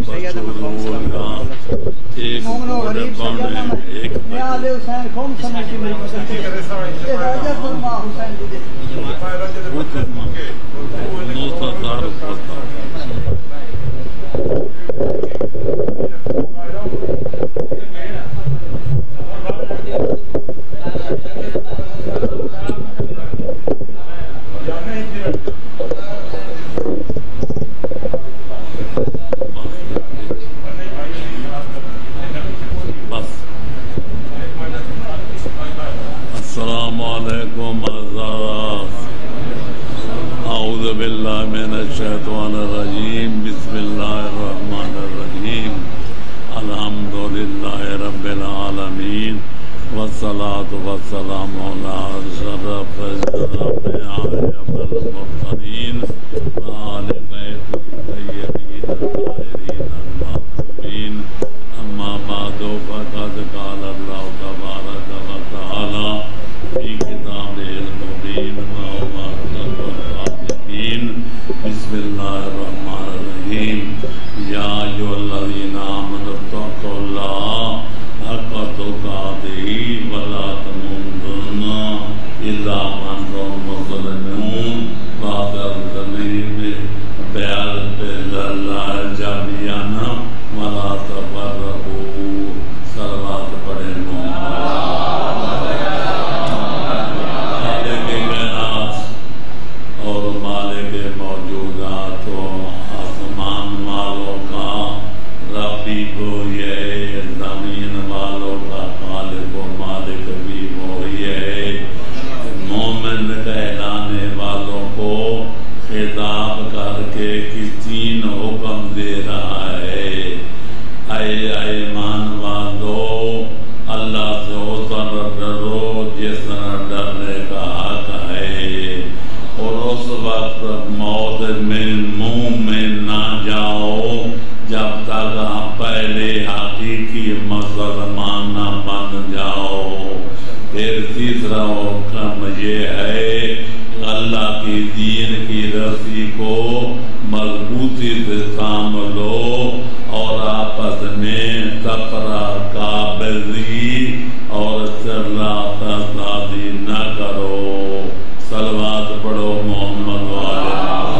ایک السلام علیکم اعوذ باللہ من الشیطان الرجیم بسم اللہ الرحمن الرحیم الحمد للہ رب العالمین والصلاة والسلام علی اشرف الانبیاء والمرسلین وآل بیت الطیبین الطاہرین المعصومین اما بعد فقد قال اللہ تبارک و تعالی فی کتابہ المبین وهو اصدق القائلین بسم اللہ الرحمن الرحیم یا ایھا الذین آمنوا اتقوا اللہ حق تقاته ولا تموتن الا وانتم مسلمون بعد الذین بألف اللہ جميعا ولا تفرقوا صلوات پڑھیں مالک کائنات اور مالک موجودات و آسمان والوں کا ربی کو یہ زمین والوں کا خالق و مالک بھی وہی ہے مومن کہلانے والوں کو خطاب کر کے کس تین حکم دے رہا ہے اے ایمان والو اللہ سے اتر ڈرو جس طرح ڈرنے کا حق ہے اور اس وقت موت میں منہ میں نہ جاؤ جب تک آپ پہلے حقیقی مسلمان نہ بن جاؤ پھر تیسرا حکم یہ ہے اللہ کی دین کی رسی کو مضبوطی سے تھام لو اور آپس میں تفرقہ اور چرلا فسادی نہ کرو صلوات پڑھو محمد والے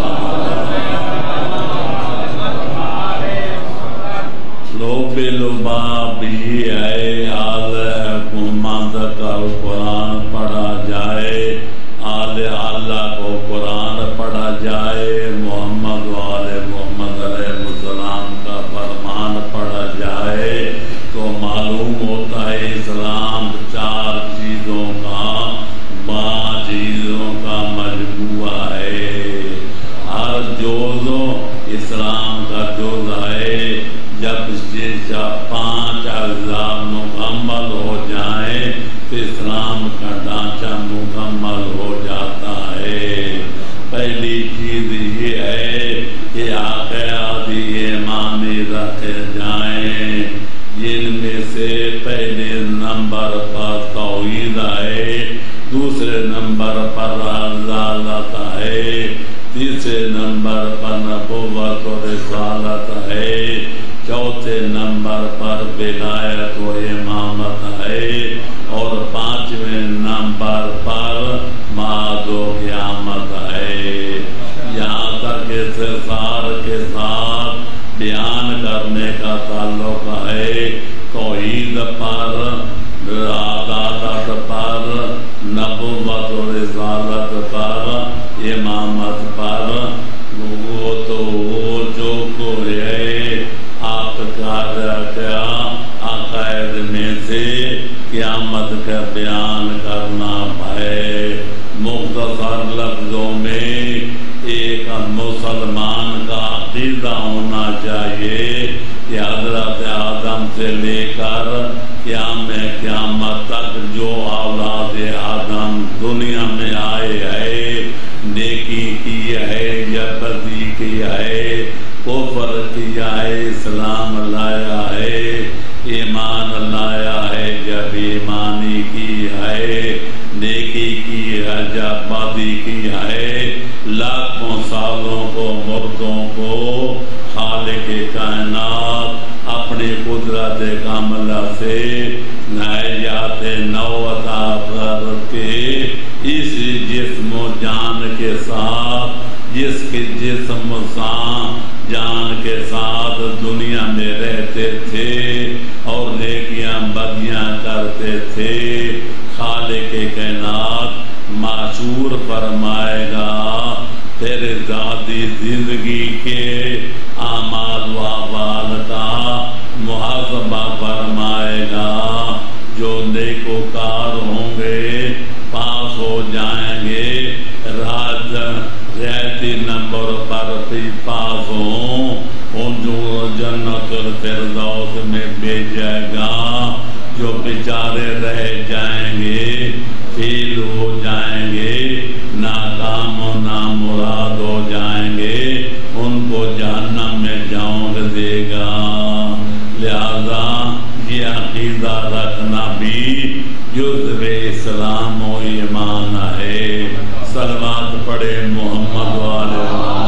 لوب لباب یہ ہے آل حکومت کا قرآن پڑھا جائے آل اللہ کو قرآن پڑھا جائے محمد والے محمد علیہ السلام کا فرمان پڑھا جائے تو معلوم ہوتا ہے اسلام چار چیزوں کا پانچ چیزوں کا مجموعہ ہے ہر جز اسلام کا جز ہے جب یہ پانچ اجزاء مکمل ہو جائیں تو اسلام کا ڈھانچہ مکمل ہو جاتا ہے پہلی چیز یہ ہے کہ عقائد ایمانی رکھے جائیں جن میں سے پہلے نمبر پر توحید ہے دوسرے نمبر پر رسالت ہے تیسرے نمبر پر نبوت و رسالت ہے چوتھے نمبر پر ولایت و امامت ہے اور پانچویں نمبر پر معاد و قیامت ہے یہاں تک استثار کے ساتھ بیان کرنے کا تعلق ہے توحید پر عدالت پر نبوت و رسالت پر امامت پر وہ تو جو کوئی ہے آپ کا کیا عقائد میں سے قیامت کا بیان کرنا ہے مختصر لفظوں میں ایک مسلمان کا عقیدہ ہونا چاہیے کہ حضرت آدم سے لے کر قیامت تک جو اولاد آدم دنیا میں آئے ہے نیکی کی ہے یا بدی کی ہے کفر کیا ہے اسلام لایا ہے ایمان لایا ہے جب ایمانی کی ہے نیکی کی ہے جب بدی کی ہے لاکھوں سالوں کو مردوں کو خالق کائنات اپنی قدرت کاملہ سے حیات نو عطا کر کے اس جسم و جان کے ساتھ جس کے جسم جان کے ساتھ دنیا میں رہتے تھے اور نیکیاں بدیاں کرتے تھے، خالق کائنات معشور فرمائے گا تیرے ذاتی زندگی کے اعمال و احوال کا محاسبہ فرمائے گا۔ جو نیکوکار ہوں گے پاس ہو جائیں گے، رہتی نمبر پر بھی پاس ہوں، ان جو جنت الفردوس میں بھیجے گا۔ جو بیچارے رہ جائیں گے، فیل ہو جائیں گے، ناکام و نامراد ہو جائیں گے، ان کو جہنم میں جاؤں دے گا۔ لہذا یہ عقیدہ رکھنا بھی جزو اسلام و ایمان ہے۔ صلوات پڑھے محمد والے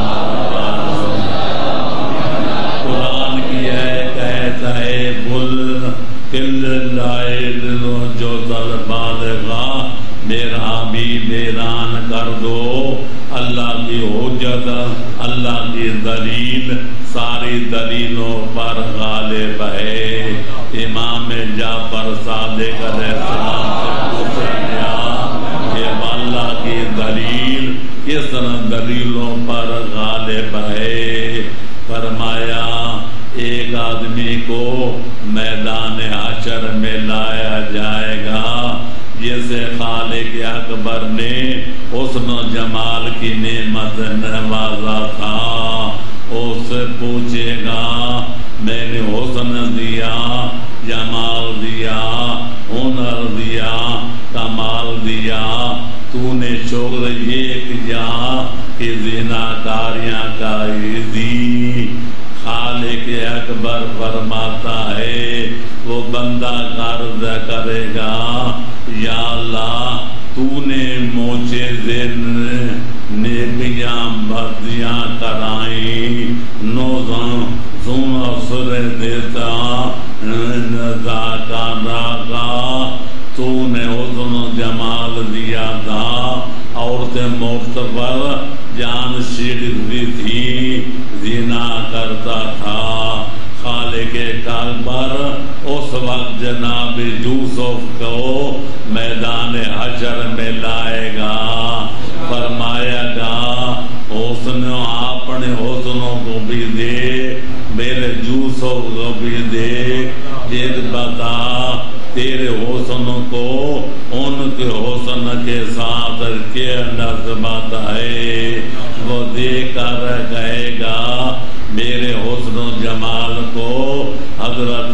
قرآن کی ہے کہتا ہے بل کل لائل جو بالغا میرا بھی ویران کر دو۔ اللہ کی حجت، اللہ کی دلیل ساری دلیلوں پر غالب ہے۔ امام جعفر صادق علیہ السلام سے پوچھا گیا کہ اللہ کی دلیل کس دلیلوں پر غالب ہے؟ فرمایا ایک آدمی کو میدان حشر میں لایا جائے گا جسے خالق اکبر نے حسن و جمال کی نعمت نوازا تھا۔ اس سے پوچھے گا میں نے حسن دیا، جمال دیا، ہنر دیا، کمال دیا، تو نے شکر یہ کیا کہ زناکاریاں کاری دی؟ خالق اکبر فرماتا ہے وہ بندہ عرض کرے گا یا اللہ تو نے مجھے نیکیاں بدیاں کرائیں، سر دیتا کا تو نے حسن و جمال دیا تھا، عورتیں معتبر جان چھڑتی تھی، زنا کرتا تھا۔ خالق اکبر اس وقت جناب یوسف کو میدان حشر میں لائے گا، فرمایا گا حسن اپنے حسنوں کو بھی دے، میرے یوسف کو بھی دے، یہ بتا تیرے حسن کو ان کے حسن کے ساتھ کیا نسبت ہے؟ وہ دے کر کہے گا میرے حسن و جمال کو حضرت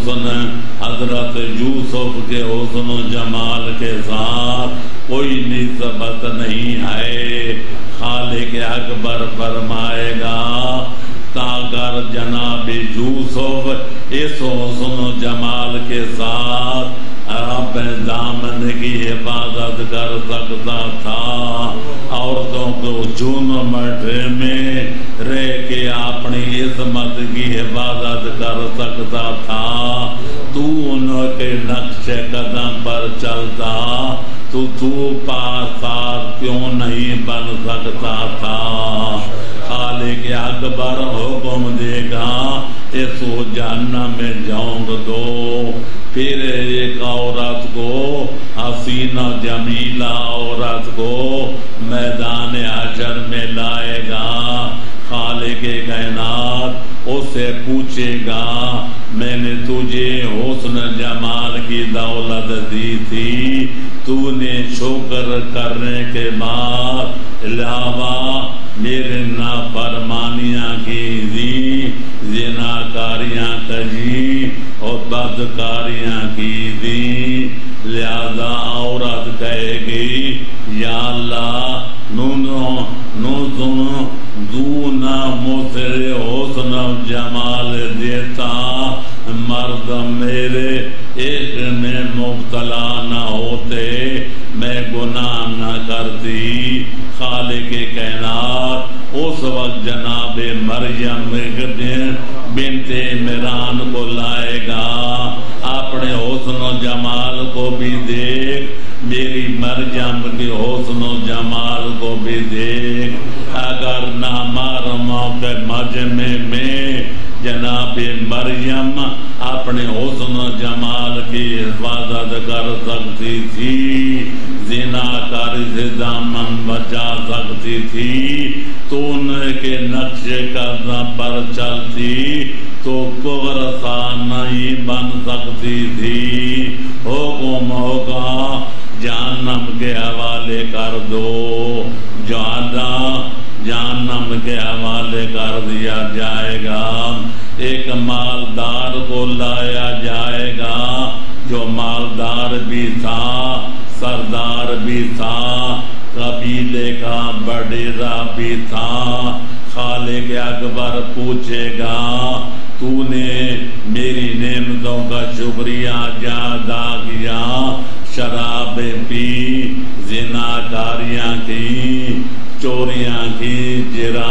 حضرت یوسف کے حسن و جمال کے ساتھ کوئی نسبت نہیں ہے۔ خالق اکبر فرمائے گا تاگر جناب یوسف اس حسن و جمال کے ساتھ اپنے دامن کی حفاظت کر سکتا تھا، عورتوں کو جھومٹ میں رہ کے اپنی عصمت کی حفاظت کر سکتا تھا، تو ان کے نقش قدم پر چلتا تو پاسار کیوں نہیں بن سکتا تھا؟ خالق اکبر حکم دے گا اس کو جہنم میں جاؤں دو۔ پھر ایک عورت کو، حسینہ جمیلہ عورت کو میدان حشر میں لائے گا، خالق کائنات اس سے پوچھے گا میں نے تجھے حسن جمال کی دولت دی تھی، تو نے شکر کرنے کے بعد علاوہ میرے نافرمانیاں کی دی، زناکاریاں کی اور بدکاریاں کی دی، لہذا عورت کہے گی یا اللہ دونا مجھے حسن جمال دیتا، مرد میرے عشق میں مبتلا نہ ہوتے، میں گناہ نہ کرتی۔ خالق کائنات اس وقت جناب مریم بنت عمران کو لائے گا، اپنے حسن و جمال کو بھی دیکھ، میری مریم کے حسن و جمال کو بھی دیکھ۔ اگر نامحرموں کے مجمع میں جناب مریم اپنے حسن و جمال کی حفاظت کر سکتی تھی، زناکاری سے دامن بچا سکتی تھی، تو ان کے نقش قدم پر چلتی تو کفر نہیں بن سکتی تھی۔ حکم ہوگا جہنم کے حوالے کر دو، جہنم کے حوالے کر دیا جائے گا۔ ایک مالدار کو لایا جائے گا جو مالدار بھی تھا، سردار بھی تھا، قبیلے کا بڑیرا بھی تھا۔ خالق اکبر پوچھے گا تو نے میری نعمتوں کا شکریہ ادا کیا، شراب پی، زناکاریاں کی، چوریاں کی،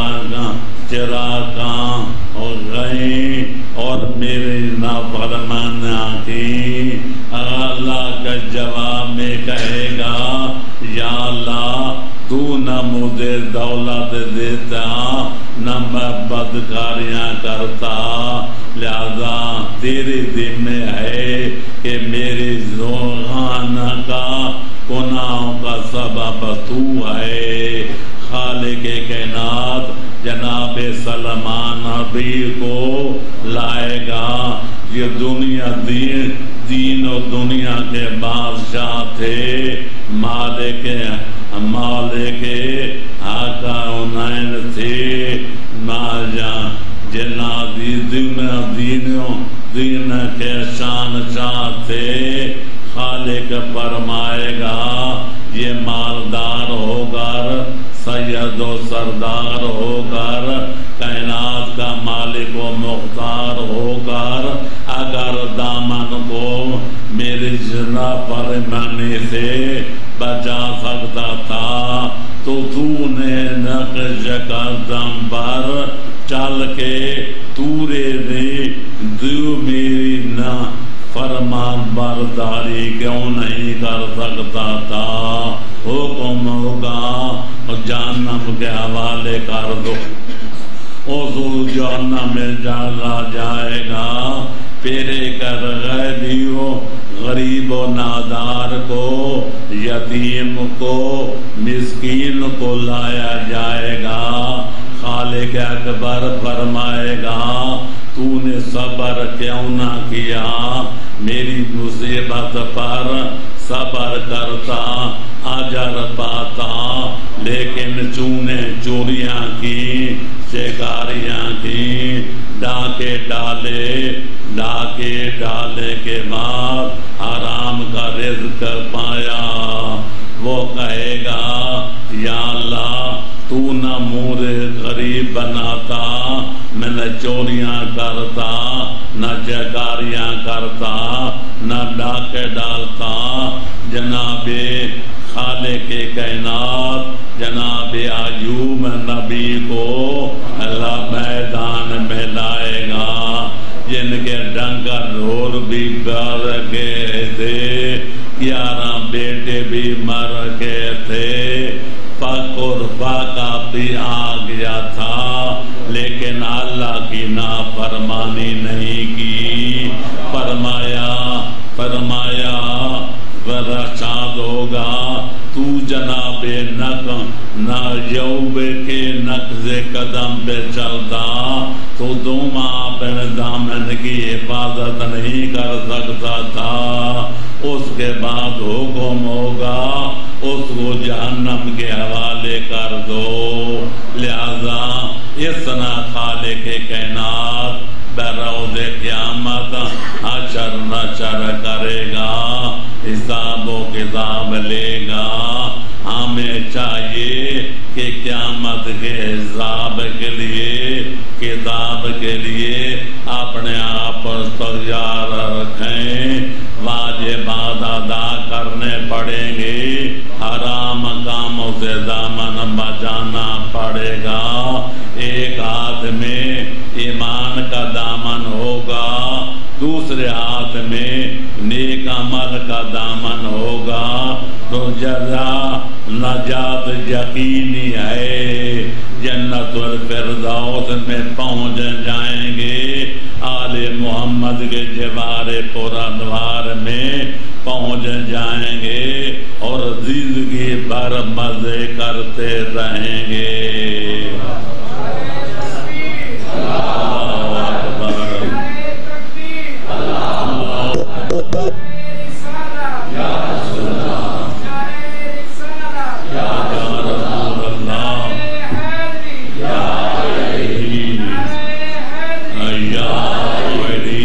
چراغاں اور گئیں اور میرے نافرمانیاں کی۔ اللہ کا جواب میں کہے گا یا اللہ تو نہ مجھے دولت دیتا نہ میں بدکاریاں کرتا، لہذا تیرے ذمہ ہے کہ میرے زوغان کا گناہوں کا سبب تو ہے۔ خالق کائنات جناب سلمان نبی کو لائے گا، یہ دنیا دین و دنیا کے بادشاہ تھے، مالک حقائن تھے، دین کے شانشاہ تھے۔ خالق فرمائے گا یہ مالدار ہو کر، سید و سردار ہو کر، کائنات کا مالک و مختار ہو کر اگر دامن کو میری جنا فرمانی سے بچا سکتا تھا تو تو نے نقش قدم پر چل کے تورے نے دیو میری نہ فرمان برداری کیوں نہیں کر سکتا تھا؟ حکم ہوگا جہنم کے حوالے کر دو، اس جہنم میں ڈالا جائے گا۔ پیرے کر غریب و نادار کو، یتیم کو، مسکین کو لایا جائے گا۔ خالق اکبر فرمائے گا تو نے صبر کیوں نہ کیا؟ میری مصیبت پر صبر کرتا اجر پاتا، لیکن چونے چوریاں کی، شکاریاں کی، ڈاکے ڈالے کے بعد حرام کا رزق پایا، وہ کہے گا یا اللہ تو نہ مجھے غریب بناتا، میں نہ چوریاں کرتا، نہ شکاریاں کرتا، نہ ڈاکے ڈالتا۔ جناب خالق کائنات جناب ایوب نبی کو اللہ میدان میں لائے گا، جن کے ڈنگر اور بھی مر گئے تھے، 11 بیٹے بھی مر گئے تھے، فقر فاقہ بھی آ گیا تھا، لیکن اللہ کی نافرمانی نہیں کی۔ فرمایا رشاد ہوگا تو جناب یعقوب کے نقش قدم پہ چلتا تو دوما اپنے دامن کی حفاظت نہیں کر سکتا تھا۔ اس کے بعد حکم ہوگا اس کو جہنم کے حوالے کر دو۔ لہذا اس طرح خالق کائنات بروز قیامت حشر نشر کرے گا، حساب و کتاب لے گا۔ ہمیں چاہیے کہ قیامت کے حساب کے لیے، کتاب کے لیے اپنے آپ پر تیار رکھیں، واجبات ادا کرنے پڑیں گے، حرام کاموں سے دامن بچانا پڑے گا۔ ایک ہاتھ میں ایمان کا دامن ہوگا، دوسرے ہاتھ میں نیک عمل کا دامن ہوگا، تو جزا نجات یقینی ہے، جنت الفردوس میں پہنچ جائیں گے، آل محمد کے جوار پرانوار میں پہنچ جائیں گے اور زندگی بھر مزے کرتے رہیں گے۔ اللہ اکبر، اللہ اکبر، یا رسول اللہ، یا رسول اللہ، یا علی، یا علی،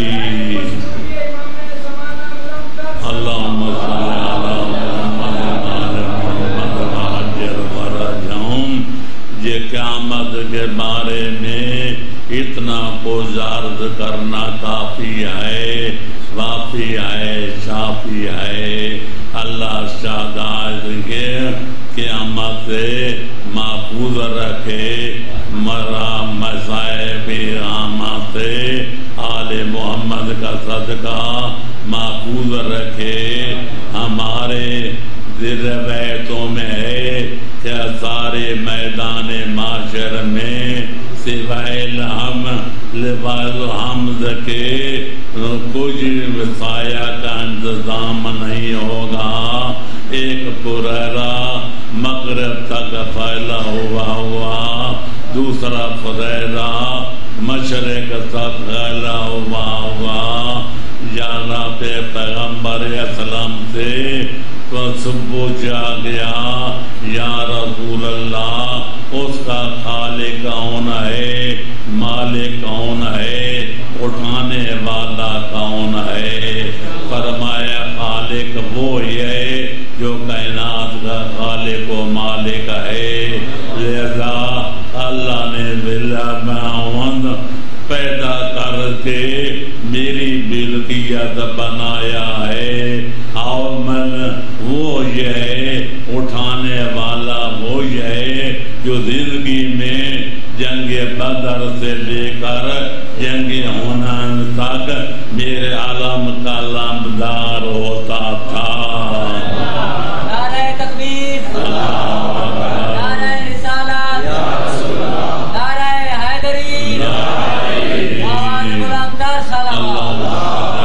اللہم صلی علی محمد وعلی محمد وعجل فرجہم۔ یہ قیامت کے بارے میں اتنا کچھ عرض کرنا کافی ہے، وافی ہے، شافی ہے۔ اللہ شہداء کے قیامت سے محفوظ رکھے، مرا مصائب عامہ سے آل محمد کا صدقہ محفوظ رکھے۔ ہمارے دل بیتوں میں ہے کہ سارے میدان معاشر میں سوائے الحمد کے کچھ سایہ کا انتظام نہیں ہوگا۔ ایک پریرا مغرب تک پھیلا ہوا، دوسرا پریرا مشرق تک پھیلا ہوا۔ جانا پہ پیغمبر اسلام سے پوچھا گیا، یا رسول اللہ، اس کا خالق کون ہے، مالک کون ہے، اٹھانے والا کون ہے؟ فرمایا خالق وہی ہے جو کائنات کا خالق و مالک ہے۔ لہذا اللہ نے بلّہ پیدا کر کے میری ملکیت بنایا ہے، اور من وہ یہ ہے اٹھانے والا، وہ یہ ہے جو زندگی میں جنگ بدر سے لے کر جنگ ہنین تک میرے علم کا لمبدار ہوتا تھا۔ نعرہ تکبیر، نعرہ رسالت، نعرہ حیدری، آواز بلند کر صلوات۔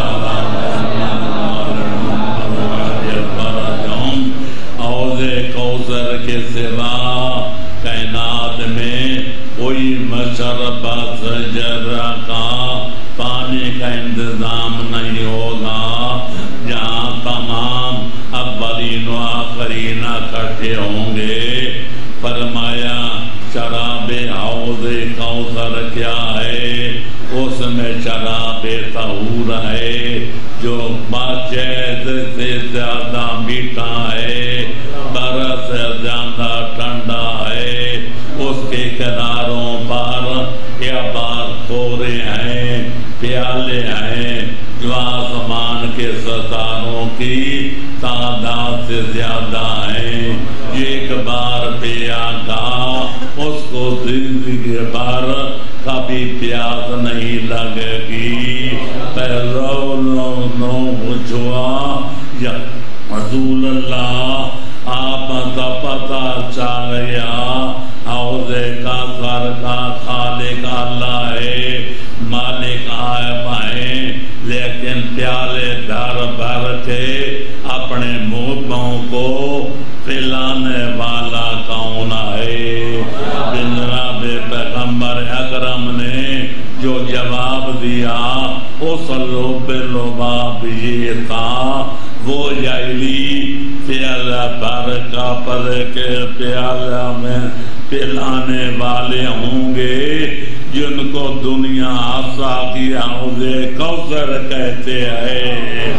کوثر کے سوا کائنات میں کوئی مشربت شجرہ کا پانی کا انتظام نہیں ہوگا، جہاں تمام اولین و آخرین اکٹھے ہوں گے۔ فرمایا شراب حوض کوثر کیا ہے؟ اس میں شراب طہور ہے جو شہد سے زیادہ میٹھا ہے، برف سے زیادہ ٹھنڈا ہے۔ اس کے کناروں پر یا خورے ہیں، پیالے ہیں جو آسمان کے ستاروں کی تعداد سے زیادہ ہیں۔ ایک بار پیا گا اس کو زندگی بھر کبھی پیاس نہیں لگے گی۔ پہلو پوچھوا یا رسول اللہ، آپ کا پتہ چل گیا حوض کوثر کا خالق اللہ ہے، مالک آپ ہیں، لیکن پیالے بھر بھر کے اپنے منہوں کو پلانے والا کون ہے؟ جناب پیغمبر اکرم نے جو جواب دیا اس لباب یہ تھا، وہ جعلی پیالہ بھر کا پل کے پیالہ میں پلانے والے ہوں گے جن کو دنیا آسا کی حوض کوثر کہتے ہیں۔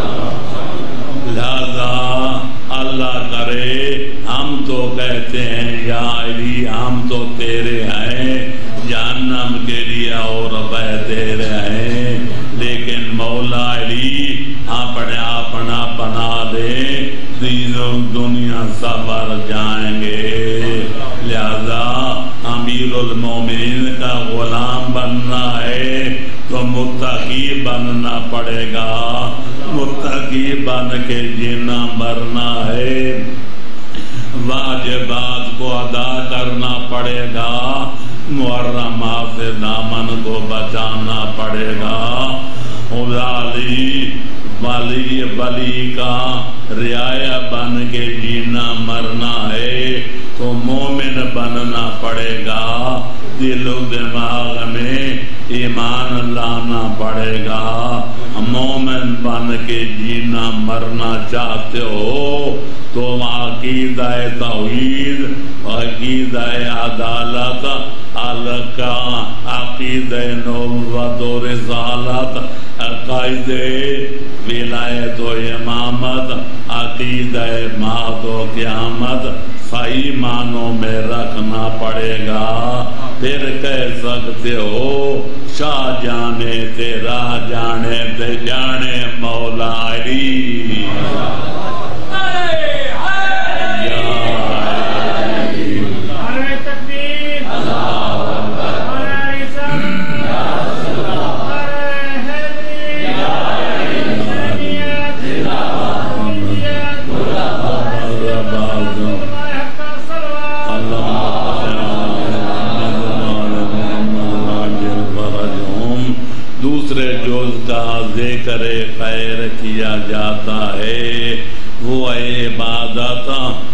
لہذا اللہ کرے ہم تو کہتے ہیں یا علی ہم تو تیرے ہیں، جہنم کے لیے اور بہتے رہے، لیکن مولا علی اپنا بنا دے، دین و دنیا سنور جائیں گے۔ لہذا ہم امیر المومنین کا غلام بننا ہے تو متقی بننا پڑے گا، متقی بن کے جینا مرنا ہے، واجبات کو ادا کرنا پڑے گا، محرمات سے دامن کو بچانا پڑے گا، ولی کا رعایا بن کے جینا مرنا ہے تو مومن بننا پڑے گا، دل و دماغ میں ایمان لانا پڑے گا، مومن بن کے جینا مرنا چاہتے ہو تو عقیدہ توحید، عقیدہ عدالت، عقیدہ نبوت و رسالت، عقائد ولایت و امامت، عقیدہ موت و قیامت صحیح معنوں میں رکھنا پڑے گا، پھر کہہ سکتے ہو شاہ جانے تیرا جانے تے جانے مولا علی۔ ذکر خیر کیا جاتا ہے، وہ عبادت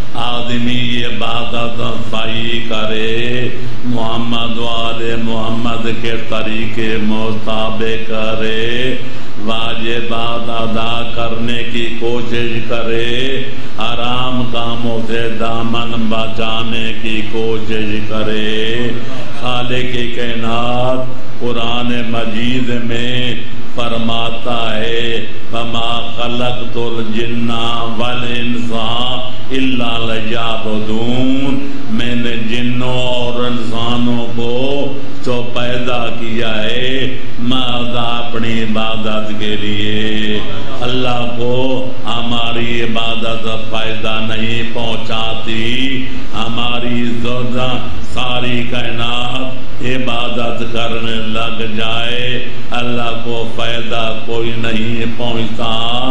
آدمی عبادت صحیح کرے، محمد والے محمد کے طریقے مطابق کرے، واجبات ادا کرنے کی کوشش کرے، حرام کاموں سے دامن بچانے کی کوشش کرے۔ خالق کائنات قرآن مجید میں فرماتا ہے فما خلقت الجن والانس الا لیعبدون، میں نے جنوں اور انسانوں کو تو پیدا کیا ہے محض اپنی عبادت کے لیے۔ اللہ کو ہماری عبادت فائدہ نہیں پہنچاتی، ہماری ساری کائنات عبادت کرنے لگ جائے اللہ کو فائدہ کوئی نہیں پہنچتا،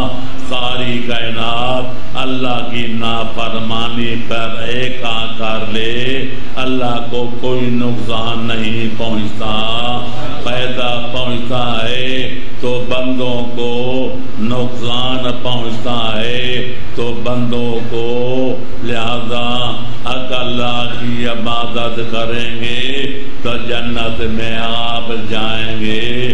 ساری کائنات اللہ کی نافرمانی پر ایکا کر لے اللہ کو کوئی نقصان نہیں پہنچتا، فائدہ پہنچتا ہے تو بندوں کو نقصان پہنچتا ہے تو بندوں کو، لہذا حق اللہ کی عبادت کریں گے تو جنت میں آپ جائیں گے،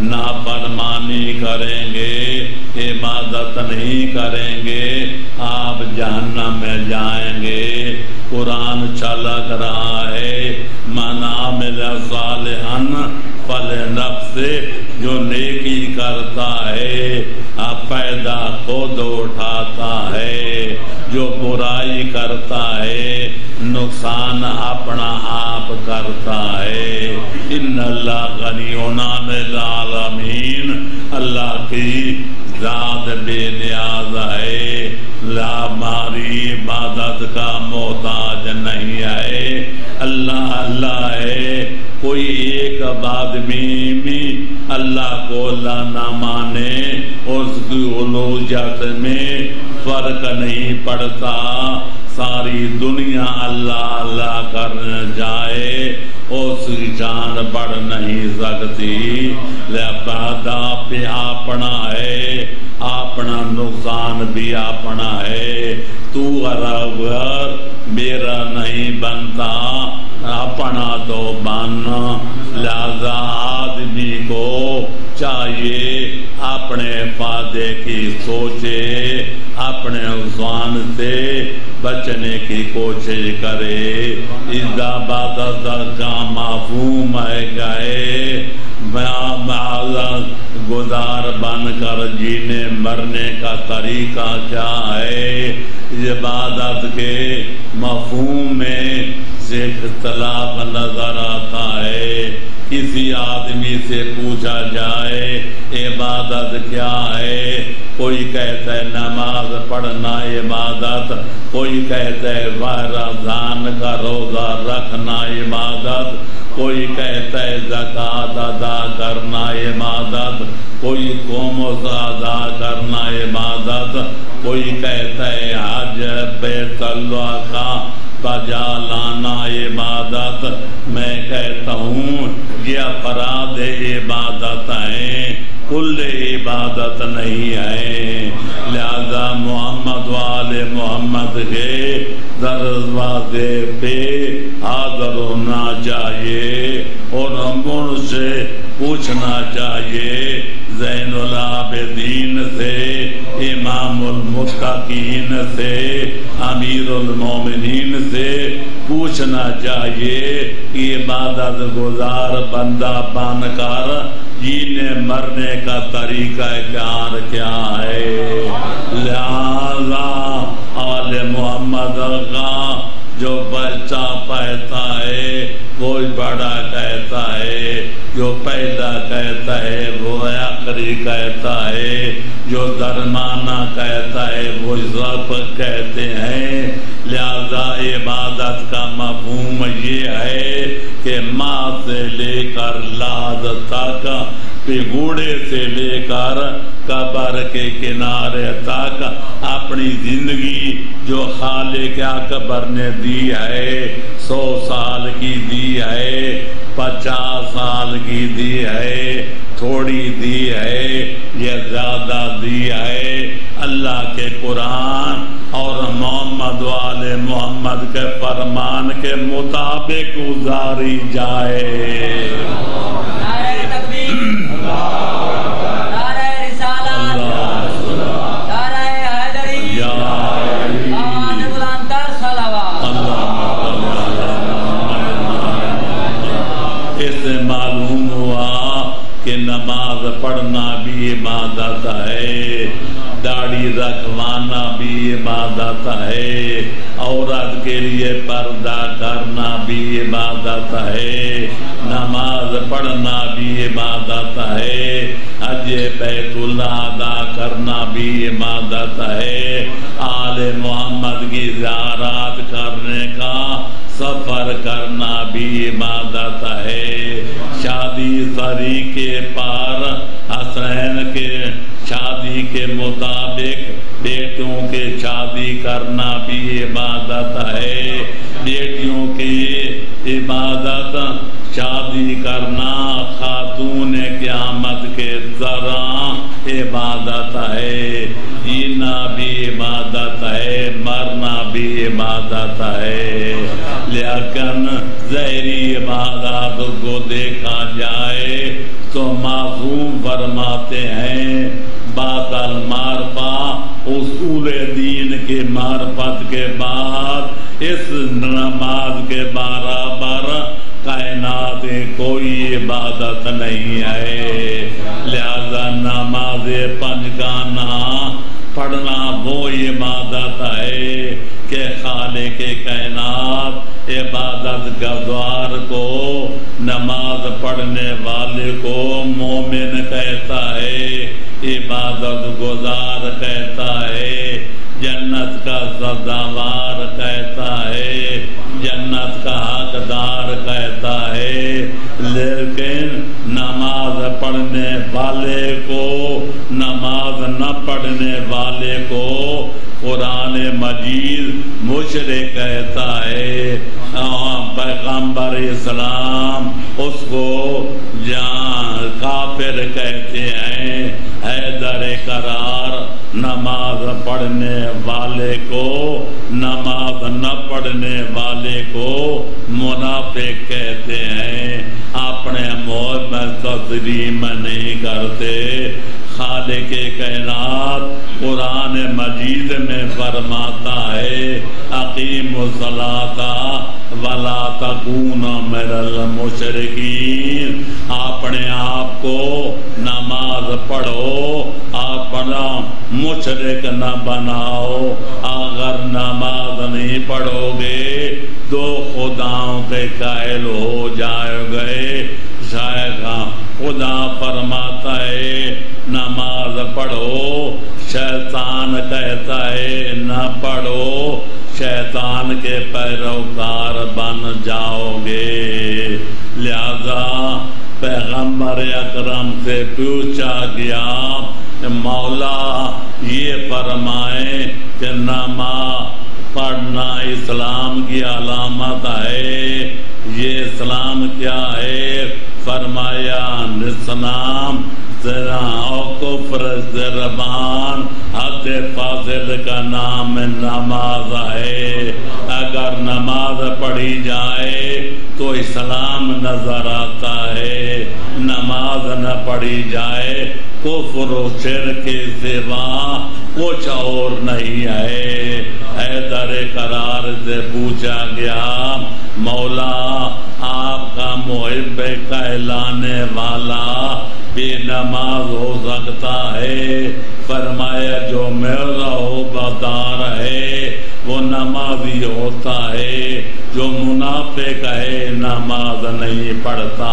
نافرمانی کریں گے، عبادت نہیں کریں گے آپ جہنم میں جائیں گے۔ قرآن چھلک رہا ہے من عمل صالحا فلنفسہ، جو نیکی کرتا ہے فائدہ خود اٹھاتا ہے، جو برائی کرتا ہے نقصان اپنا آپ کرتا ہے۔ ان اللہ غنی عن العالمین، اللہ کی ذات بے نیاز ہے، ہماری عبادت کا محتاج نہیں ہے، اللہ اللہ ہے۔ کوئی ایک آدمی بھی اللہ کو اللہ نہ مانے اس کی الوہیت میں فرق نہیں پڑتا، ساری دنیا اللہ اللہ کرنے جائے اس کی جان بڑھ نہیں سکتی، لہذا پہ اپنا ہے، اپنا نقصان بھی اپنا ہے، تو اگر میرا نہیں بنتا اپنا تو بننا، لہذا آدمی کو چاہیے اپنے فائدے کی سوچے، اپنے نقصان سے بچنے کی کوشش کرے۔ اذا عبادت کا مفہوم ہے گئے گزار بن کر جینے مرنے کا طریقہ کیا ہے، عبادت کے مفہوم میں سے اختلاف نظر آتا ہے۔ کسی آدمی سے پوچھا جائے عبادت کیا ہے، کوئی کہتا ہے نماز پڑھنا عبادت، کوئی کہتا ہے رمضان کا روزہ رکھنا عبادت، کوئی کہتا ہے زکوٰۃ ادا کرنا عبادت، کوئی قوم ادا کرنا عبادت، کوئی کہتا ہے حج بیت اللہ کا بجا لانا عبادت۔ میں کہتا ہوں یہ افراد عبادت ہیں، کل عبادت نہیں ہے، لہذا محمد والے محمد کے دروازے پہ حاضر ہونا چاہیے اور ان سے پوچھنا چاہیے، زین العابدین سے، امام المتقین سے، امیر المومنین سے پوچھنا چاہیے کہ عبادت گزار بندہ بن کر جینے مرنے کا طریقہ کار کیا ہے۔ لہذا آل محمد کا جو بچہ پیدا ہے وہ بڑا کہتا ہے، جو پیدا کہتا ہے وہ آخری کہتا ہے، جو درمانہ کہتا ہے وہ سب کہتے ہیں۔ لہذا عبادت کا مفہوم یہ ہے کہ ماں سے لے کر لاد تک، پگوڑے سے لے کر قبر کے کنارے تک اپنی زندگی جو خالق اکبر نے دی ہے، 100 سال کی دی ہے، 50 سال کی دی ہے، تھوڑی دی ہے یا زیادہ دی ہے، اللہ کے قرآن اور محمد والے محمد کے فرمان کے مطابق گزاری جائے۔ نعرہ تکبیر، نعرہ رسالت، نعرہ حیدری، آواز بلند تر صلوات۔ اس سے معلوم ہوا کہ نماز پڑھنا بھی عبادت ہے، داڑھی رکھوانا بھی عبادت ہے، عورت کے لیے پردہ کرنا بھی عبادت ہے، نماز پڑھنا بھی عبادت ہے، حج بیت اللہ ادا کرنا بھی عبادت ہے، آل محمد کی زیارات کرنے کا سفر کرنا بھی عبادت ہے، شادی طریقے پر حسین کے شادی کے مطابق بیٹوں کے شادی کرنا بھی عبادت ہے، بیٹیوں کی عبادت شادی کرنا خاتون قیامت کے طرح عبادت ہے، جینا بھی عبادت ہے، مرنا بھی عبادت ہے، لیکن ظاہری عبادات کو دیکھا جائے تو معصوم فرماتے ہیں باطل معرفت اصول دین کی معرفت کے بعد اس نماز کے برابر کائنات کوئی عبادت نہیں ہے، لہذا نماز پنجگانہ پڑھنا وہ عبادت ہے کہ خالق کائنات عبادت گزار کو، نماز پڑھنے والے کو مومن کہتا ہے، عبادت گزار کہتا ہے، جنت کا سزاوار کہتا ہے، جنت کا حقدار کہتا ہے، لیکن نماز پڑھنے والے کو، نماز نہ پڑھنے والے کو قرآن مجید مشرک کہتا ہے، پیغمبر اسلام اس کو کافر کہتے ہیں، حیدر قرار نماز پڑھنے والے کو، نماز نہ پڑھنے والے کو منافق کہتے ہیں، اپنے منہ میں تسلیم نہیں کرتے۔ خالق کائنات قرآن مجید میں فرماتا ہے اقیم الصلاۃ ولا تکونوا من المشرکین، اپنے آپ کو نماز پڑھو، اپنا مشرک نہ بناؤ، اگر نماز نہیں پڑھو گے دو خداؤں کے قائل ہو جائے گے، جائے گا. خدا فرماتا ہے نماز پڑھو، شیطان کہتا ہے نہ پڑھو، شیطان کے پیروکار بن جاؤ گے. لہذا پیغمبر اکرم سے پوچھا گیا مولا یہ فرمائیں کہ نماز پڑھنا اسلام کی علامت ہے، یہ اسلام کیا ہے؟ فرمایا اسلام او کفر زبان حد فاضل کا نام نماز ہے. اگر نماز پڑھی جائے تو اسلام نظر آتا ہے، نماز نہ پڑھی جائے کفر و شرک کے سوا کچھ اور نہیں ہے. حیدر کرار سے پوچھا گیا مولا آپ کا محب کہلانے والا بے نماز ہو سکتا ہے؟ فرمایا جو میرا وفادار ہے وہ نمازی ہوتا ہے، جو منافق ہے نماز نہیں پڑھتا.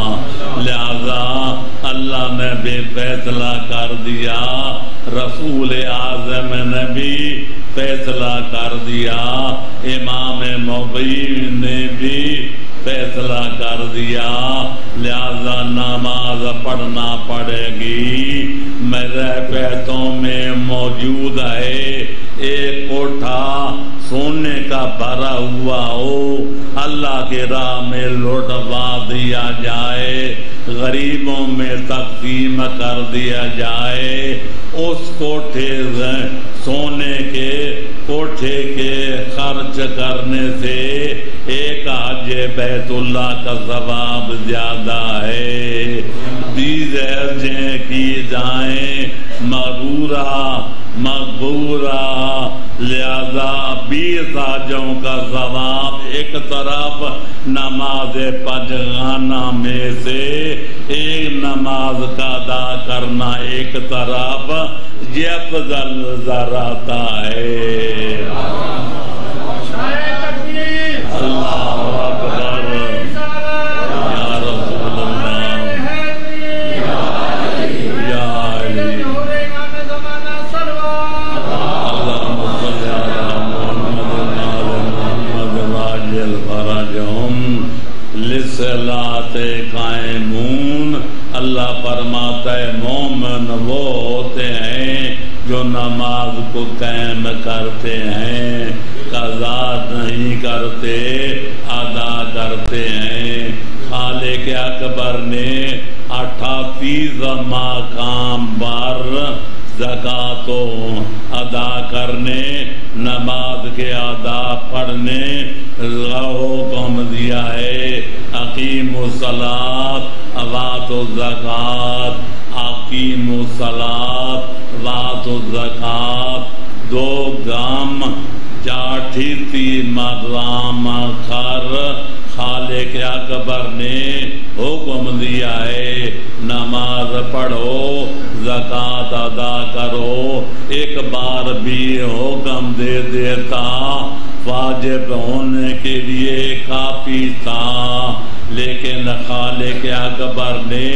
لہذا اللہ نے بھی فیصلہ کر دیا، رسول اعظم نے بھی فیصلہ کر دیا، امام مبین نے بھی فیصلہ کر دیا. لہذا نماز پڑھنا پڑے گی. میرے بیتوں میں موجود ہے ایک کوٹھا سونے کا بھرا ہوا ہو، اللہ کی راہ میں لوٹوا دیا جائے، غریبوں میں تقسیم کر دیا جائے. اس کوٹھے سونے کے کوٹھے کے خرچ کرنے سے ایک حج بیت اللہ کا ثواب زیادہ ہے. 20 حجیں کی جائیں مغرورہ مغبورہ، لہذا 20 حجوں کا ثواب ایک طرف نماز پنجگانہ میں سے ایک نماز کا ادا کرنا ایک طرف، یہ افضل نظر آتا ہے. اللہ اکبر یا رسول اللہ یا علی. اللہم صلی علی محمد محمد واجل فرجہم للصلاۃ قائمون. اللہ فرماتا ہے مومن وہ ہوتے ہیں جو نماز کو قائم کرتے ہیں، قضا نہیں کرتے، ادا کرتے ہیں. خالق اکبر نے 38 مقام بار زکوٰۃ ادا کرنے، نماز کے ادا پڑھنے حکم دیا ہے. اقیموا الصلاۃ وآتوا الزکاۃ، اقیموا الصلاۃ وآتوا الزکاۃ. 2 گام جاٹھی تی مرام کر خالق اکبر نے حکم دیا ہے نماز پڑھو، زکوٰۃ ادا کرو. ایک بار بھی حکم دے دیتا واجب ہونے کے لیے کافی تھا، لیکن خالق اکبر نے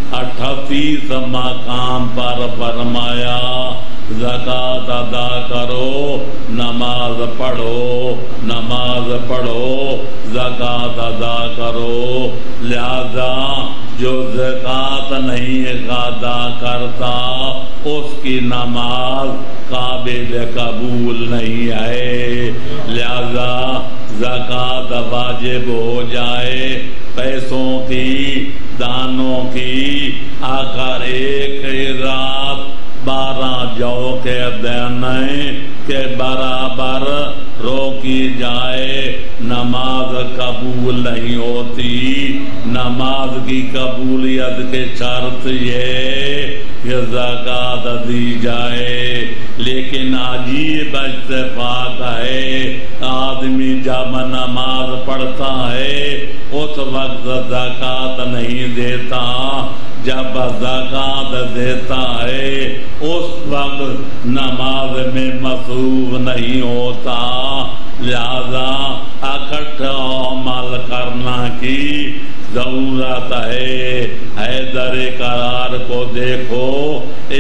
38 مقام پر فرمایا زکوٰۃ ادا کرو، نماز پڑھو، نماز پڑھو، زکوٰۃ ادا کرو. لہذا جو زکوٰۃ نہیں ادا کرتا اس کی نماز قابل قبول نہیں ہے. لہذا زکوٰۃ واجب ہو جائے، پیسوں کی، دانوں کی، آخر ایک رات 12 جو کے دینے کے برابر روکی جائے نماز قبول نہیں ہوتی. نماز کی قبولیت کے شرط یہ کہ زکوٰۃ دی جائے. لیکن عجیب اتفاق ہے، آدمی جب نماز پڑھتا ہے اس وقت زکوٰۃ نہیں دیتا، جب زکوٰۃ دیتا ہے اس وقت نماز میں مصروف نہیں ہوتا. لہذا اکٹھا عمل کرنا کی ضرورت ہے حیدر قرار کو دیکھو، اے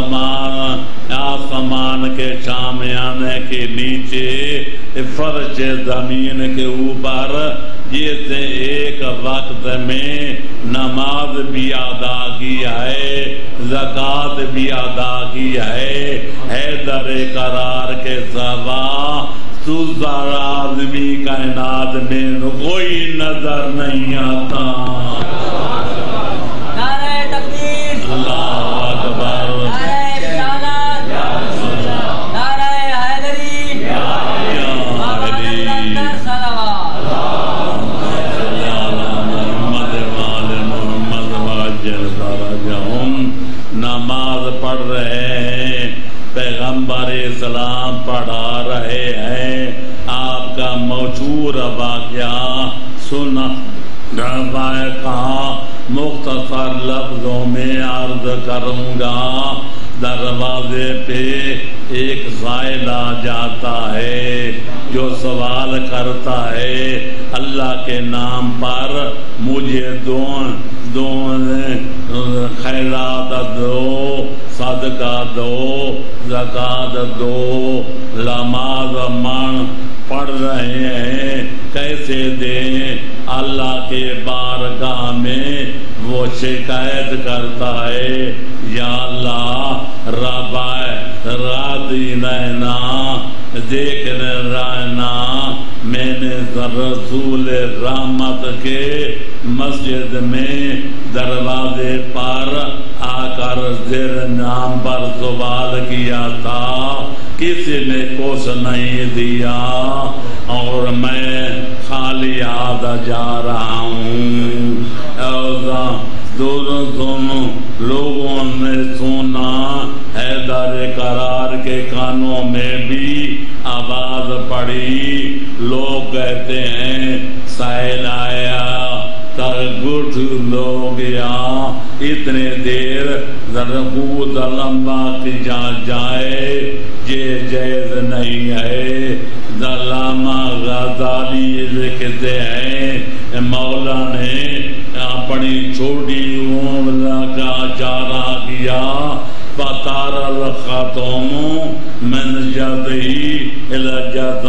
آسمان کے شامیانے کے نیچے فرش زمین کے اوپر جیسے ایک وقت میں نماز بھی ادا کی ہے، زکوٰۃ بھی ادا کی ہے، حیدر قرار کے سوا دوسرا آدمی کائنات میں کوئی نظر نہیں آتا۔ نعرہ تکبیر، اللہ اکبر، نعرہ رسالت، نعرہ حیدری، بابا نظر صلوات۔ محمد وآل محمد وعجل فرجہم۔ نماز پڑھ رہے ہیں، پیغمبر اسلام پڑھا رہے ہیں، آپ کا مشہور واقعہ سنا کہا، مختصر لفظوں میں عرض کروں گا۔ دروازے پہ ایک سائل آ جاتا ہے جو سوال کرتا ہے اللہ کے نام پر مجھے دو خیرات دو، صدقہ دو، زکوٰۃ دو، نماز من پڑھ رہے ہیں، کیسے دیں؟ اللہ کے بارگاہ میں وہ شکایت کرتا ہے، یا اللہ رب راضی رہنا، دیکھ رہنا، میں نے رسول رحمت کے مسجد میں دروازے پر آ کر زیر نام پر سوال کیا تھا، کسی نے کچھ نہیں دیا اور میں خالی ہاتھ جا رہا ہوں۔ تم لوگوں نے سنا، حیدر قرار کے کانوں میں بھی آواز پڑی، لوگ کہتے ہیں سائل آیا، گٹھ لو گیا، اتنے دیر ضرور لمبا کی جائے یہ جائز نہیں ہے۔ علامہ غزالی لکھتے ہیں مولا نے اپنی چھوٹی عمر کا اشارہ کیا، بطار الختم من جدہی الجدہ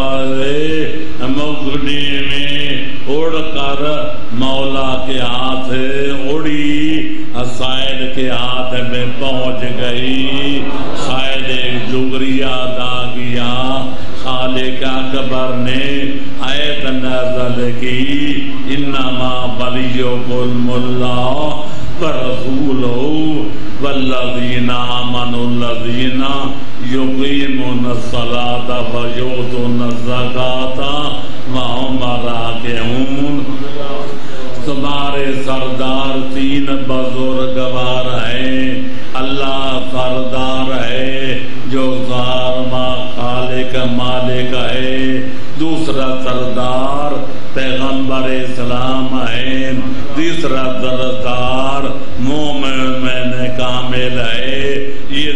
مغنی میں اڑ کر مولا کے ہاتھ اڑی، سائل کے ہاتھ میں پہنچ گئی، سائل ایک شکریہ ادا کیا، خالق اکبر نے آیت نازل کی، انما ولیکم اللہ ورسولہ والذین آمنوا الذین یقیمون الصلاۃ ویؤتون الزکاۃ وہم راکعون۔ تمہارے سردار تین بزرگوار ہیں، اللہ سردار ہے جو خالق مالک ہے، دوسرا سردار پیغمبر اسلام ہے، تیسرا سردار مومن کامل ہے۔ یہ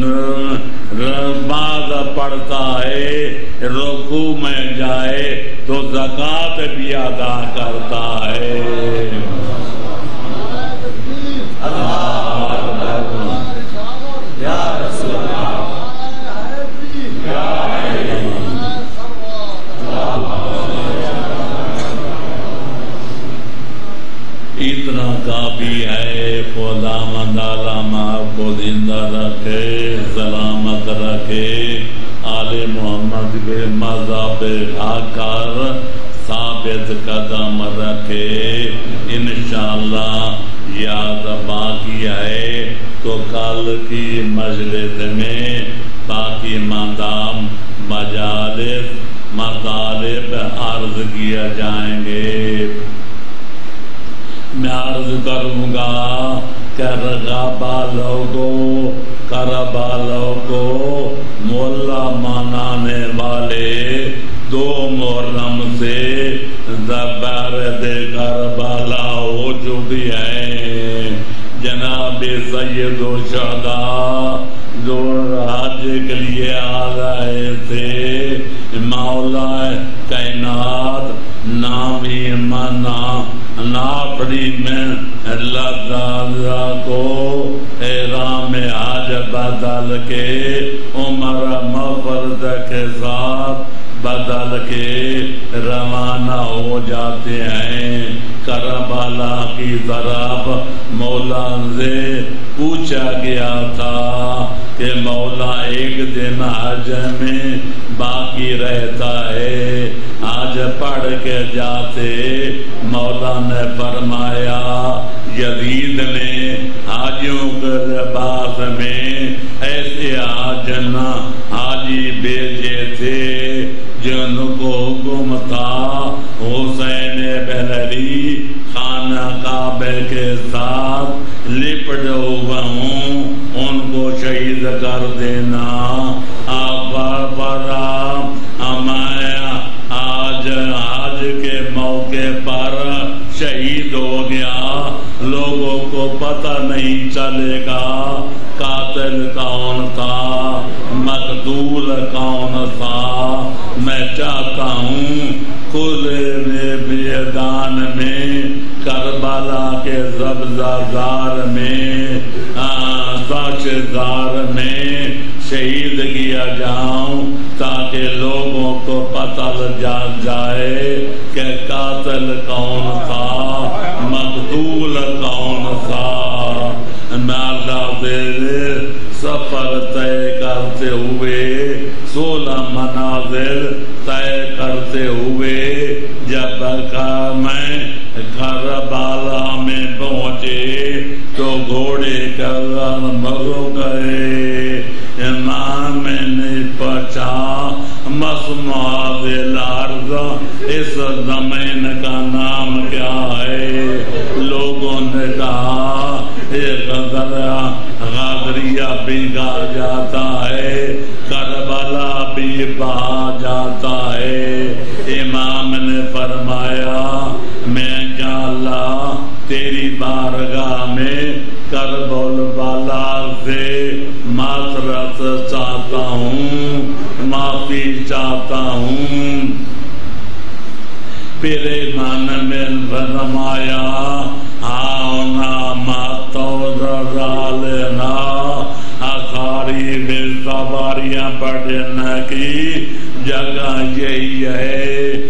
نماز پڑھتا ہے، رکوع میں جائے تو زکوٰۃ بھی ادا کرتا ہے۔ اتنا کافی ہے، خداوند علامہ کو زندہ رکھے، سلامت رکھے، آل محمد کے مذہب حق کر ثابت قدم رکھے۔ انشاءاللہ یاد باقی ہے تو کل کی مجلس میں باقی مندام مجالس مطالب عرض کیا جائیں گے۔ میں عرض کروں گا کربالوں کو مولا منانے والے 2 محرم سے زبرد کربلا ہو چکی ہے۔ جناب سید و شہداء جو حج کے لیے آ رہے تھے، مولا کائنات نامی منا ناپڑی میں لدادا کو احرام حج بدل کے عمر مفرد کے ساتھ بدل کے روانہ ہو جاتے ہیں کربلا کی طرف۔ مولا سے پوچھا گیا تھا کہ مولا ایک دن حج میں باقی رہتا ہے، حج پڑھ کے جاتے۔ مولا نے فرمایا یزید نے حاجیوں کے لباس میں ایسے حاجی بھیجے تھے جن کو حکم تھا حسین بن علی خانہ کعبہ کے ساتھ لپٹ ہوا ہوں، ان کو شہید کر دینا۔ آج کے موقع پر شہید ہو گیا، لوگوں کو پتہ نہیں چلے گا قاتل کون تھا، مقتول کون تھا۔ میں چاہتا ہوں کھلے میدان میں کربلا کے زار میں زار میں شہید کیا جاؤں تاکہ لوگوں کو پتہ جائے کہ قاتل کون تھا، مقتول کون تھا۔ اللہ سے سفر طے کرتے ہوئے 16 منازل طے کرتے ہوئے جب میں کربلا میں پہنچے تو گھوڑے کا مرو گئے۔ امام نے پوچھا مسموع الارض، اس زمین کا نام کیا ہے؟ لوگوں نے کہا غادریہ بھی کہا جاتا ہے، کربلا بھی کہا جاتا ہے۔ امام نے فرمایا میں یا اللہ تیری بارگاہ میں کربلا سے معذرت چاہتا ہوں، معافی چاہتا ہوں۔ پھر امام نے فرمایا سواریاں بڑھنے کی جگہ یہی ہے۔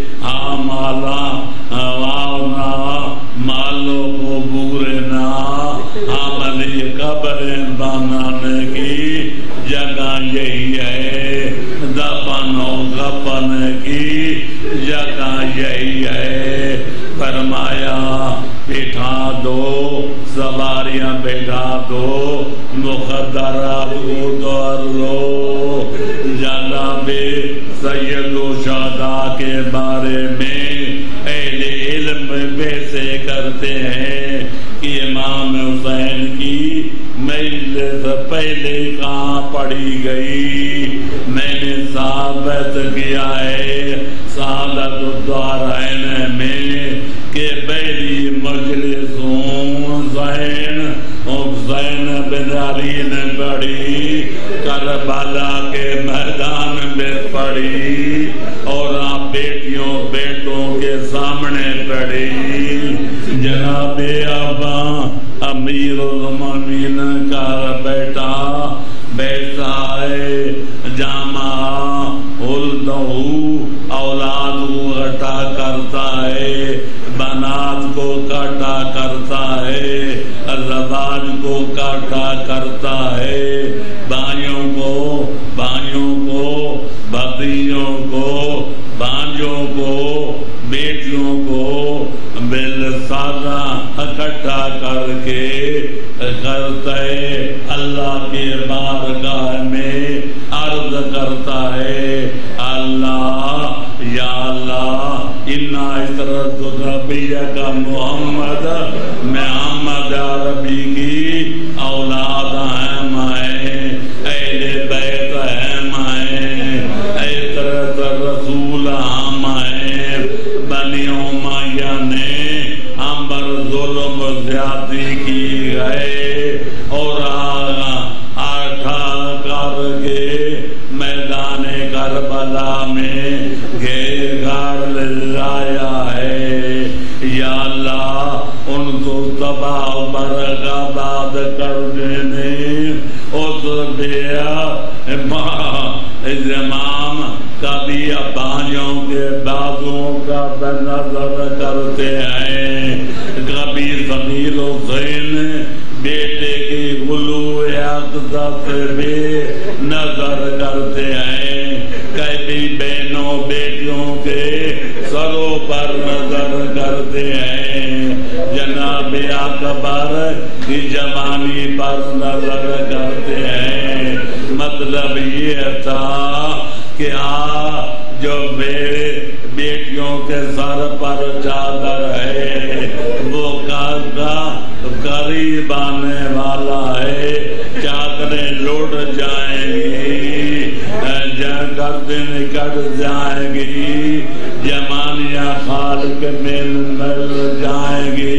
مالوں کو بورنا عملی قبریں بنانے کی جگہ یہی ہے، دفن و غفن کی جگہ یہی ہے۔ فرمایا بٹھا دو سواریاں، بٹھا دو مخدرات اتار لو۔ جناب سید و شہداء کے بارے میں اہل علم بحثیں کرتے ہیں کہ امام حسین کی مجلس پہلے کہاں پڑھی گئی؟ میں نے ثابت کیا ہے سعادت الدارین میں کہ پہلی مجلس حسین بن علی نے پڑھی، کربلا کے میدان میں پڑھی اور آپ بیٹیوں بیٹوں کے سامنے پڑھی۔ جناب ابا امیر المومنین کا بیٹا ہے، جامع اولاد کو اٹا کرتا ہے، بنات کو کاٹا کرتا ہے، زواج کو کاٹا کرتا ہے، بھائیوں کو بھتیجوں کو بھانجوں کو بیٹیوں کو بالسادہ اکٹھا کر کے کرتا ہے، اللہ کے بارگاہ میں عرض کرتا ہے اللہ یا اللہ انا عطرت نبیک محمد، میں محمد عربی کی اولاد ہیں، میں اہل بیت ہیں، میں عطرت رسول ہم ہیں۔ بنی امیہ نے ہم پر ظلم و زیادتی کی ہے اور آٹھا کر کے میدان کربلا میں گھیر گھر لایا ہے۔ یا اللہ وبا برکات کر دینے اس بیا امام کبھی ابائیوں کے بازوں کا نظر کرتے ہیں، کبھی ضمیر حسین بیٹے کی غلو اقصا سے بھی نظر کرتے ہیں، کبھی بہنوں بیٹیوں کے سروں پر نظر کرتے ہیں، جناب اکبر کی جوانی پر نظر کرتے ہیں۔ مطلب یہ تھا کہ جو میرے بیٹیوں کے سر پر چادر ہے وہ قریب آنے والا ہے، چادریں لوٹ جائیں گی، گردن کٹ جائیں گی، جمانیہ خال کے مل مل جائیں گی،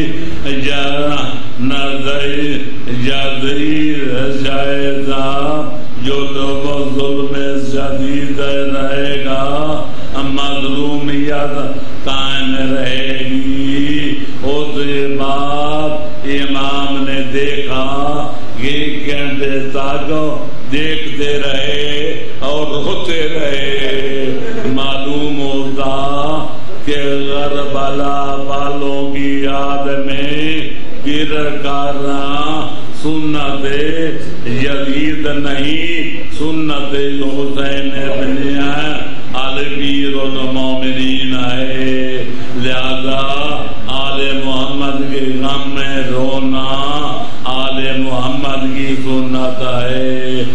جزیر جائزہ جو لوگوں ظلم شدید رہے گا، مظلومیت قائم رہے گی۔ اس بعد امام نے دیکھا، یہ گھنٹے تک دیکھتے رہے اور روتے رہے۔ معلوم ہوتا کہ کربلا والوں کی یاد میں گر کرنا سنت یزید نہیں، سنت حسین ابن امیر المومنین ہے۔ لہذا آل محمد کے غم میں رونا آل محمد کی سنت ہے،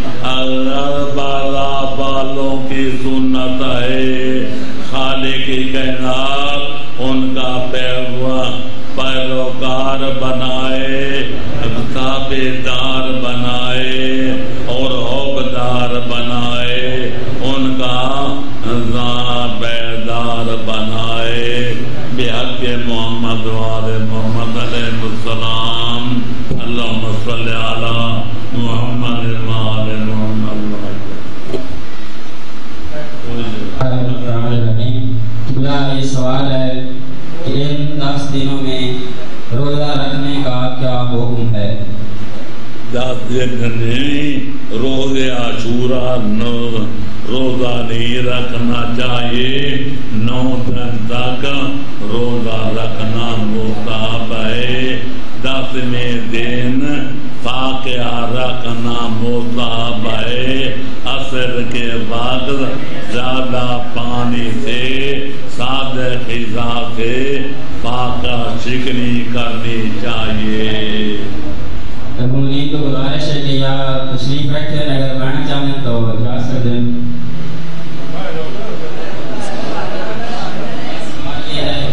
کربلا والوں کی سنت ہے۔ خالق کی کائنات ان کا پیروکار بنائے، تابعدار بنائے اور حوبدار بنائے، ان کا بیدار بنائے۔ بحق محمد وآل محمد علیہ السلام، اللہم صلی علی محمد وآل محمد۔ میرا یہ سوال ہے کہ ان 10 دنوں میں روزہ رکھنے کا کیا حکم ہے؟ 10 دن نہیں، روز عاشورہ روزہ نہیں رکھنا چاہیے، 9 دن تک روزہ رکھنا مستحب ہے، 10ویں دن فاقہ رکھنا مستحب ہے۔ عصر کے بعد زیادہ پانی سے سادہ غذا سے فاقہ شکنی کرنی چاہیے۔ تمہیں تو گزارش ہے کہ یا تشریف رکھتے ہیں، اگر پڑھنا چاہیں تو جا سکتے ہیں۔ یہ ہے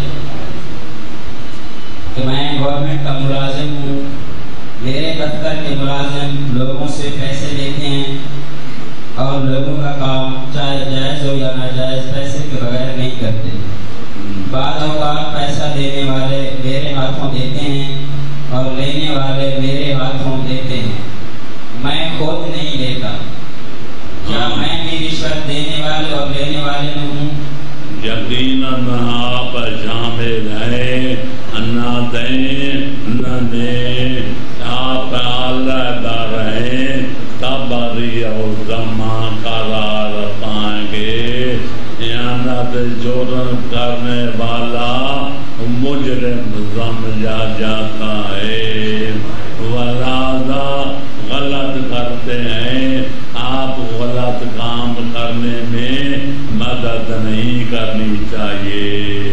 کہ میں گورنمنٹ کا ملازم ہوں، میرے دفتر کے ملازم لوگوں سے پیسے لیتے ہیں اور لوگوں کا کام چاہے جائز ہو یا ناجائز پیسے کے بغیر نہیں کرتے۔ بعض اوقات پیسہ دینے والے میرے ہاتھوں دیتے ہیں اور لینے والے میرے ہاتھوں دیتے ہیں، میں خود نہیں لیتا، کیا میں بھی رشوت دینے والے اور لینے والے میں ہوں؟ یقیناً آپ شامل ہیں، نہ دیں نہ دیں، آپ علیحدہ رہیں تب اور زماں قرار پائیں گے۔ خیانت جرم کرنے والا مجرم سمجھا جاتا ہے، ولہذا غلط کرتے ہیں، آپ غلط کام کرنے میں مدد نہیں کرنی چاہیے۔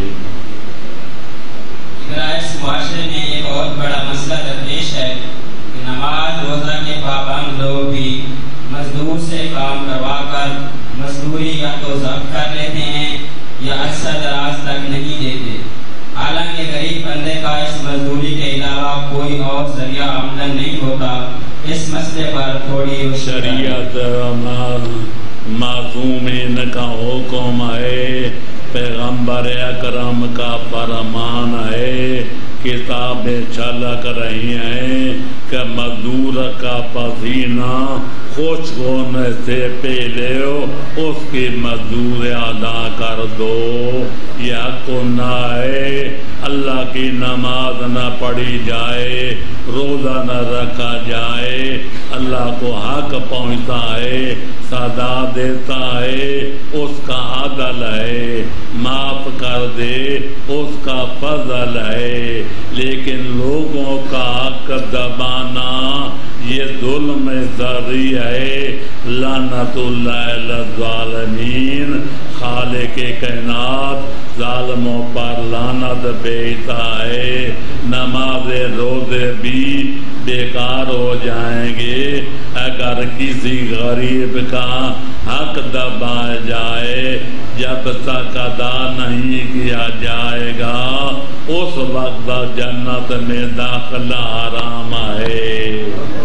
اس معاشرے میں یہ بہت بڑا مسئلہ درپیش ہے کہ نماز روزہ کے پابند لوگ بھی مزدور سے کام کروا کر مزدوری یا تو ضبط کر لیتے ہیں یا عرصہ دراز تک نہیں دیتے، حالانکہ غریب بندے کا اس مزدوری کے علاوہ کوئی اور ذریعہ آمدن نہیں ہوتا۔ اس مسئلے پر تھوڑی شریعت معصومین کا حکم ہے، پیغمبر اکرم کا فرمان ہے کتابیں چھلک رہی ہیں کہ مزدور کا پسینہ خشک ہونے سے پہلے اس کی مزدور ادا کر دو. یہ حق نہ ہے اللہ کی نماز نہ پڑھی جائے، روزہ نہ رکھا جائے. اللہ کو حق پہنچتا ہے، سزا دیتا ہے، اس کا عدل ہے، معاف کر دے اس کا فضل ہے. لیکن لوگوں کا حق دبانا یہ ظلم ذری ہے. لعنت اللہ علی الظالمین. خالق کائنات ظالموں پر لعنت بھیجتا ہے. نماز روزے بھی بیکار ہو جائیں گے اگر کسی غریب کا حق دبایا جائے. جب تک ادا نہیں کیا جائے گا اس وقت جنت میں داخلہ حرام ہے.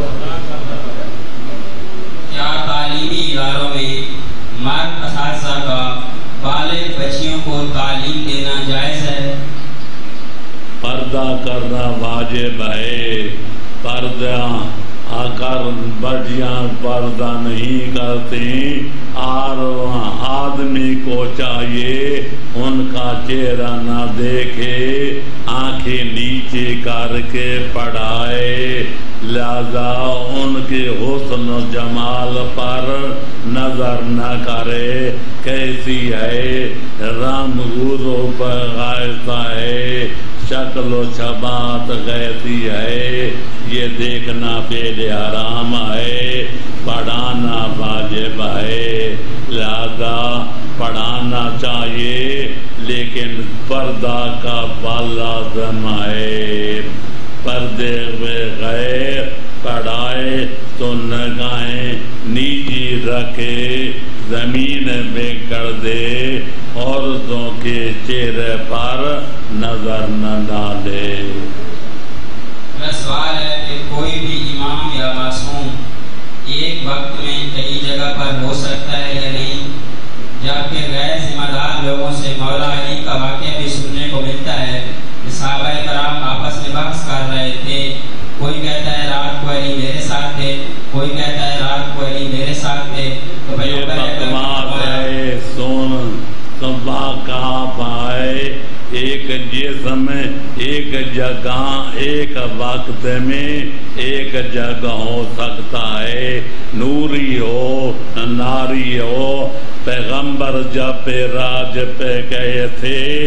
کیا تعلیمی اداروں میں مرد اساتذہ کا بالغ بچیوں کو تعلیم دینا جائز ہے؟ پردہ کرنا واجب ہے. پردہ اگر بچیاں پردہ نہیں کرتی اور آدمی کو چاہیے ان کا چہرہ نہ دیکھے، آنکھیں نیچے کر کے پڑھائے. لہذا ان کے حسن و جمال پر نظر نہ کرے. کیسی ہے، رنگ روزوں پر غائطہ ہے، شکل و شبات کیسی ہے، یہ دیکھنا پہلے حرام ہے. پڑھانا واجب ہے. لہذا پڑھانا چاہیے لیکن پردہ کا لازم ہے. پردے بغیر پڑھائے تو نگاہیں نیچی رکھے، زمین میں کر دے، عورتوں کے چہرے پر نظر نہ ڈالے. میرا سوال ہے کہ کوئی بھی امام یا معصوم ایک وقت میں کئی جگہ پر ہو سکتا ہے یا نہیں؟ جبکہ غیر ذمہ دار لوگوں سے مولا علی کا واقعہ بھی سننے کو ملتا ہے. صحابہ کرام آپس میں بحث کر رہے تھے. کوئی کہتا ہے رات کو علی میرے ساتھ تھے، کوئی کہتا ہے رات کو علی میرے ساتھ تھے. تو یہ بکواس ہے. سن صبح کہاں پائے ایک جسم ایک جگہ ایک وقت میں ایک جگہ ہو سکتا ہے. نوری ہو ناری ہو. پیغمبر جب راج پہ گئے تھے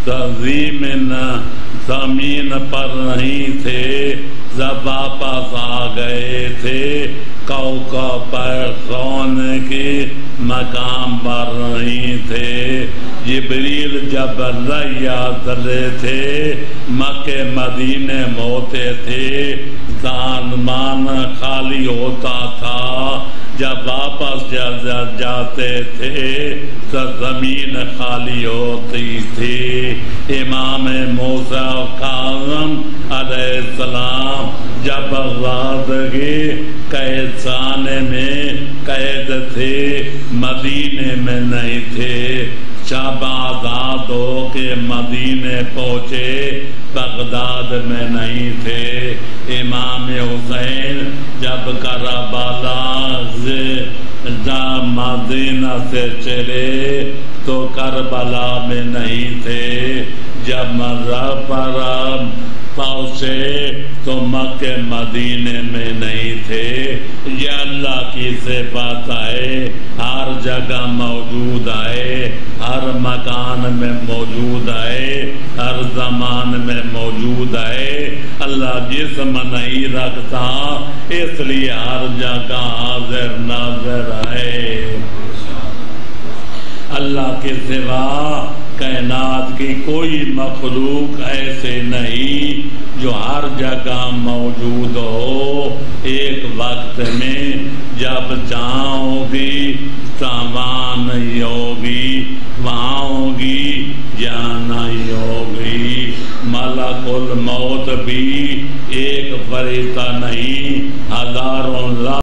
زمین پر نہیں تھے، جب واپس آ گئے تھے کوکب پر سونے کے مقام پر نہیں تھے. جبریل جب ریا چلے تھے مکہ مدینے میں ہوتے تھے، سامان خالی ہوتا تھا. جب واپس جاتے تھے تو زمین خالی ہوتی تھی. امام موسیٰ کاظم علیہ السلام جب زندگی قید خانے میں قید تھے، مدینے میں نہیں تھے. شب آزاد ہو کے مدینے پہنچے، بغداد میں نہیں تھے. امام حسین جب کربلا مدینہ سے چلے تو کربلا میں نہیں تھے. جب مذہب پر پہنچے تو مکہ مدینے میں نہیں تھے. یہ اللہ کی صفات ہے، ہر جگہ موجود ہے، ہر مکان میں موجود ہے، ہر زمان میں موجود ہے. اللہ جسم نہیں رکھتا اس لیے ہر جگہ حاضر ناظر ہے. اللہ کے سوا کائنات کی کوئی مخلوق ایسے نہیں جو ہر جگہ موجود ہو. ایک وقت میں جب چاہو گی وہاں نہیں ہوگی، وہاں ہوگی جہاں نہیں ہوگی. ملک الموت بھی ایک فرشتہ نہیں، ہزاروں